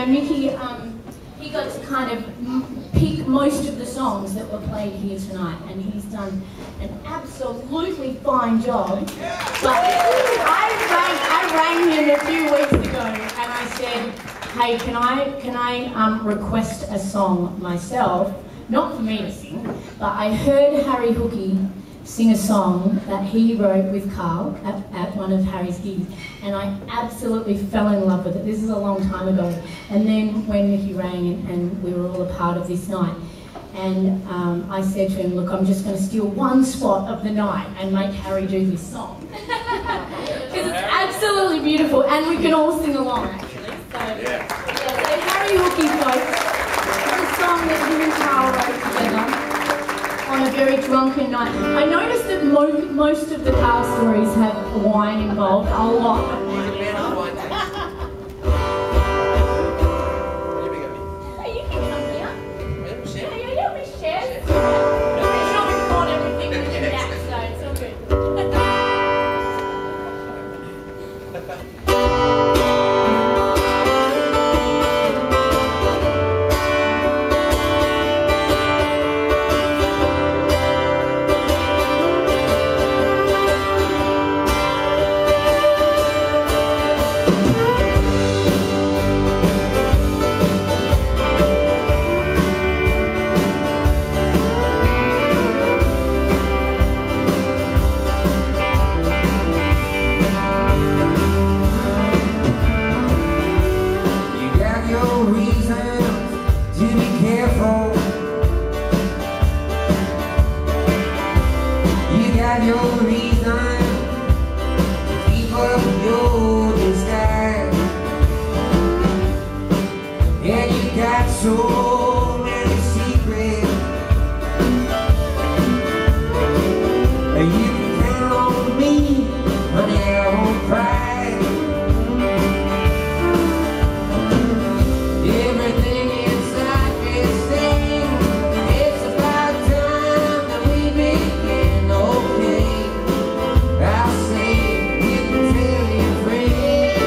know, Mickey, he got to kind of pick most of the songs that were played here tonight, and he's done an absolutely fine job. But I rang him a few weeks ago, and I said, hey, can I request a song myself? Not for me to sing, but I heard Harry Hookey sing a song that he wrote with Carl at one of Harry's gigs, and I absolutely fell in love with it. This is a long time ago. And then when Mickey rang and we were all a part of this night, and I said to him, look, I'm just going to steal one spot of the night and make Harry do this song. Because it's absolutely beautiful, and we can all sing along, actually. So, yeah, so Harry Hookey, folks, it's a song that him and Carl wrote together on a very drunken night. I noticed that most of the Carl stories have wine involved, a lot of wine involved. Hey, you can come here. Yeah, we share. We're sure we caught everything with the back, so it's all good. So many secrets. You can count on me, honey, I won't cry. Everything inside me sings. It's about time that we begin. Okay, I'll say you can tell your friends.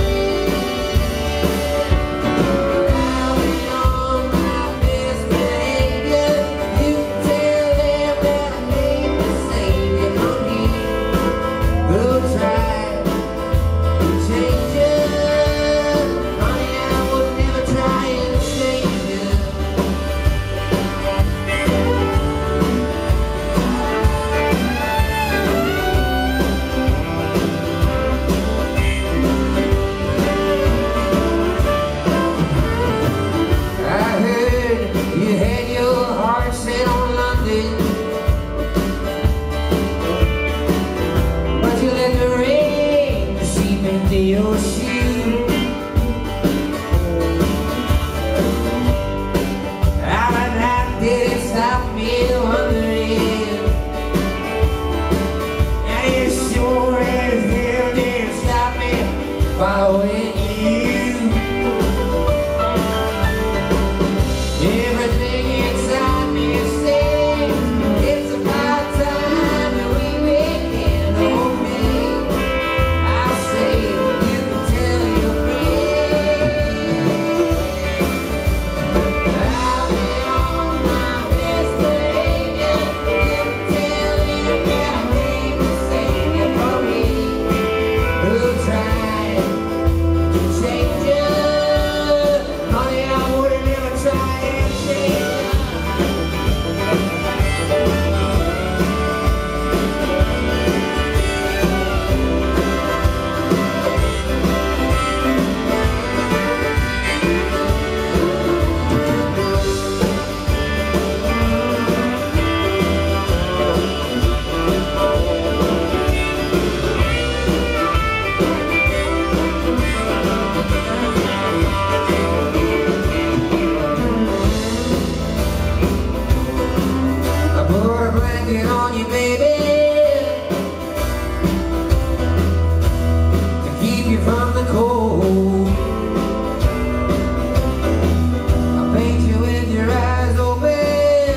I'll be on my best behavior. You can tell them that I need to save you, honey. We'll try to change you, honey. I would never try and save you. I heard you had your heart set on London, but you let the rain seep into your shoe. How the night did it stop me wondering, and it sure as hell didn't stop me following you. Everything inside me sings. It's about time that we begin. Okay, I'll say you can tell your friends. I'll be on my best behavior. You can tell them that I came to save you from me. We'll try to change you, honey. I would never try and change you. I put a blanket on you, baby, to keep you from the cold. I paint you with your eyes open,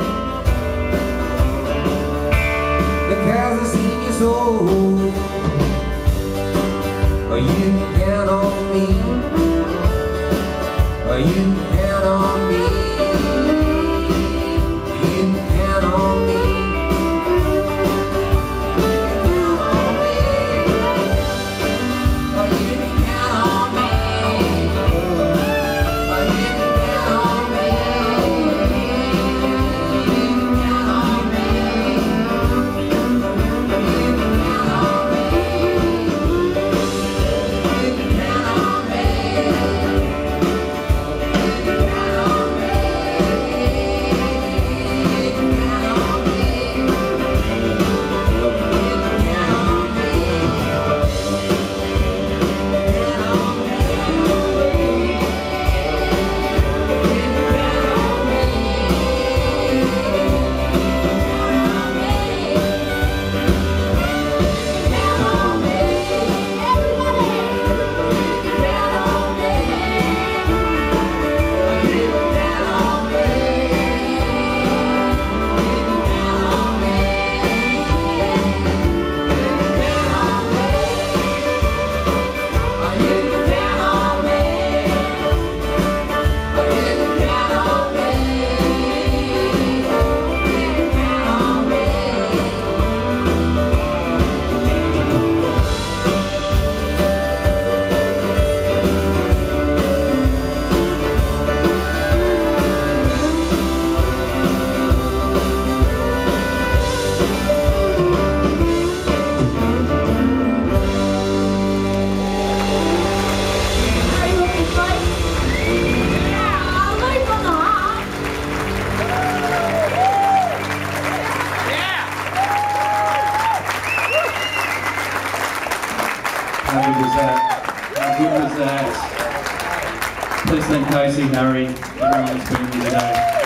because I seen your soul. Oh, you can count on me, You can count on me. You can count on me. How good was that? How good was that? Please thank Casey, Harry, everyone that's been here today.